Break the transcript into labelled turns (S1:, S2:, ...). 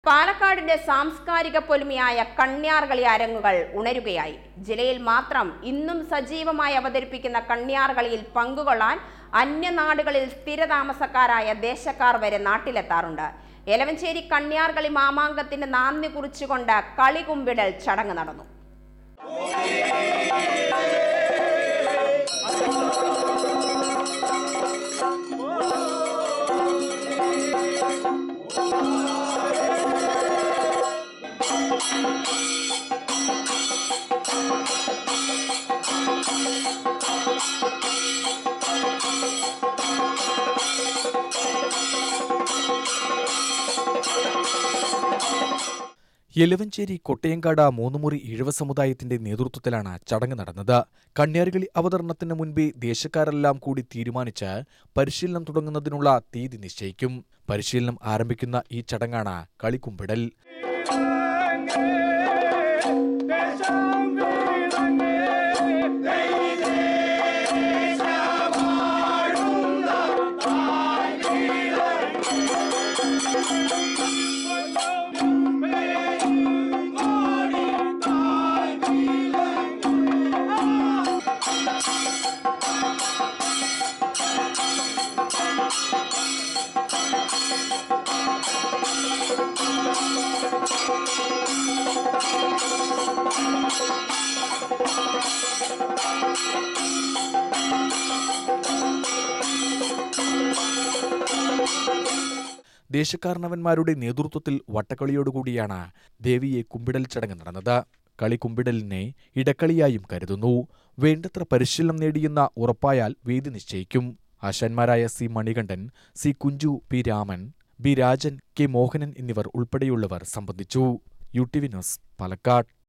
S1: പാലക്കാടിന്റെ സാംസ്കാരിക പൊലിമയായ കണ്യാർകളി അരങ്ങുകൾ ഉണരുകയായി. ജില്ലയിൽ മാത്രം ഇന്നും സജീവമായി അവതരിപ്പിക്കുന്ന കണ്യാർകളിയിൽ പങ്കുകൊള്ളാൻ അന്യനാടുകളിൽ സ്ഥിരതാമസക്കാരായ ദേശക്കാർ വരെ നാട്ടിലെത്താറുണ്ട്. എലവഞ്ചേരി കണ്യാർകളി മാമാങ്കത്തിന് നാന്ദി കുറിച്ചുകൊണ്ട് കളികുമ്പിടൽ ചടങ്ങ് നടന്നു.
S2: എലവഞ്ചേരി കൊട്ടയങ്കാട് മൂന്നുമുറി ഈഴവ സമുദായത്തിന്റെ നേതൃത്വത്തിലാണ് ചടങ്ങ് നടന്നത്. കണ്യാർകളി അവതരണത്തിന് മുൻപേ ദേശക്കാരെല്ലാം കൂടി തീരുമാനിച്ച് പരിശീലനം തുടങ്ങുന്നതിനുള്ള തീയതി നിശ്ചയിക്കും. പരിശീലനം ആരംഭിക്കുന്ന ഈ ചടങ്ങാണ് കളികുമ്പിടൽ. ദേശക്കാരനവന്മാരുടെ നേതൃത്വത്തിൽ വട്ടക്കളിയോടുകൂടിയാണ് ദേവിയെ കുമ്പിടൽ ചടങ്ങ് നടന്നത്. കളികുമ്പിടലിനെ ഇടക്കളിയായും കരുതുന്നു. വേണ്ടത്ര പരിശീലനം നേടിയെന്ന ഉറപ്പായാൽ വേദി നിശ്ചയിക്കും. ആശാന്മാരായ C Manikandan, C Kunju, P Raman, B Rajan, K Mohanan എന്നിവർ ഉൾപ്പെടെയുള്ളവർ സംബന്ധിച്ചു. UTV news, Palakkad.